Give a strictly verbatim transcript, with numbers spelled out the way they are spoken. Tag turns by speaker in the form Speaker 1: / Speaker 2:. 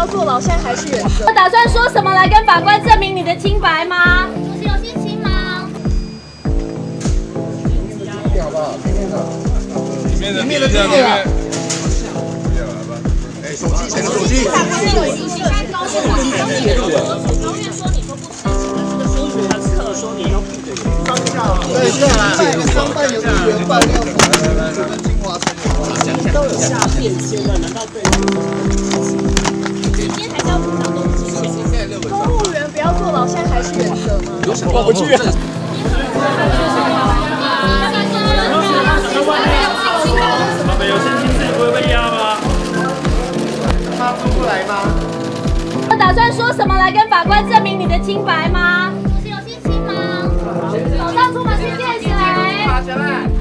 Speaker 1: 要坐牢，现在还是原则。
Speaker 2: 打算说什么来跟法官证明你的清白吗？
Speaker 3: 你是有性侵吗？
Speaker 4: 好不好？里面的，
Speaker 5: 里面的，
Speaker 4: 里面的这个。哎，手机，谁的手机？
Speaker 3: 法官有已经是高院往高院说，高院说你说不知情的这个说法很可说你要不对。
Speaker 4: 对，下来，商办有一元半要从我们金华城
Speaker 6: 都有下变迁了，难道对？
Speaker 3: 今天还是要补到公职权。
Speaker 1: 公务员不要坐牢，现在还是原则吗？
Speaker 4: 过不去。
Speaker 6: 他们有性侵自己不会被压吗？
Speaker 4: 他出不来吗？
Speaker 2: 打算说什么来跟法官证明你的清白吗？
Speaker 3: 你是有性侵吗？
Speaker 2: 手上出门去见谁？